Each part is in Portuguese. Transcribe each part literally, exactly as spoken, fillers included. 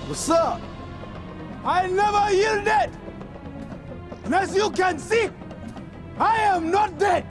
Sir, I never yielded. And as you can see, I am not dead.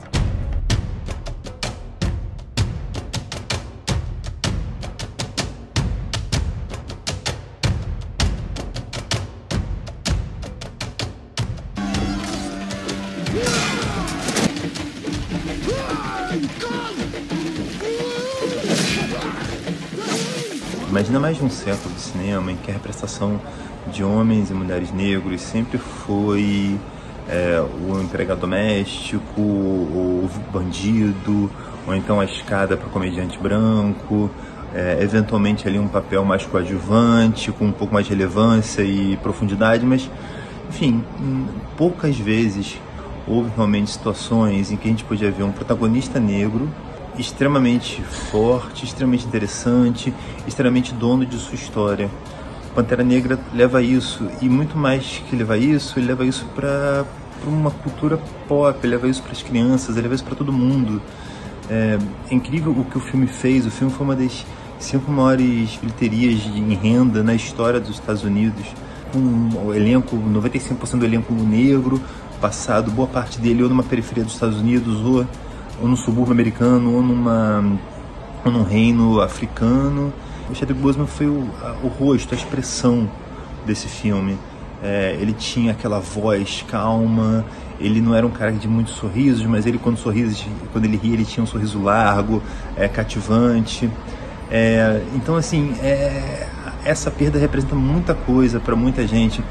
Imagina mais de um século de cinema em que a representação de homens e mulheres negros sempre foi é, o empregado doméstico, o bandido, ou então a escada para o comediante branco, é, eventualmente ali um papel mais coadjuvante, com um pouco mais de relevância e profundidade, mas, enfim, poucas vezes houve realmente situações em que a gente podia ver um protagonista negro extremamente forte, extremamente interessante, extremamente dono de sua história. Pantera Negra leva isso, e muito mais que levar isso, ele leva isso para uma cultura pop, ele leva isso para as crianças, ele leva isso para todo mundo. É, é incrível o que o filme fez. O filme foi uma das cinco maiores bilheterias em renda na história dos Estados Unidos, com o elenco, noventa e cinco por cento do elenco negro, passado boa parte dele ou numa periferia dos Estados Unidos, ou ou num subúrbio americano, ou, numa, ou num reino africano. O Chadwick Boseman foi o, o rosto, a expressão desse filme. É, ele tinha aquela voz calma, ele não era um cara de muitos sorrisos, mas ele quando, sorriso, quando ele ria, ele tinha um sorriso largo, é, cativante. É, então, assim, é, essa perda representa muita coisa para muita gente.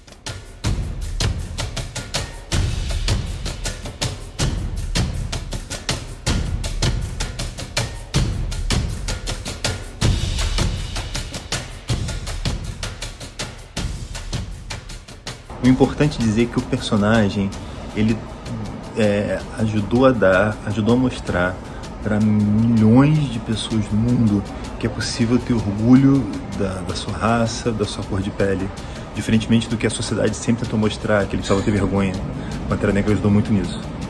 O importante é dizer que o personagem, ele é, ajudou a dar, ajudou a mostrar para milhões de pessoas no mundo que é possível ter orgulho da, da sua raça, da sua cor de pele, diferentemente do que a sociedade sempre tentou mostrar, que ele precisava ter vergonha. Pantera Negra ajudou muito nisso.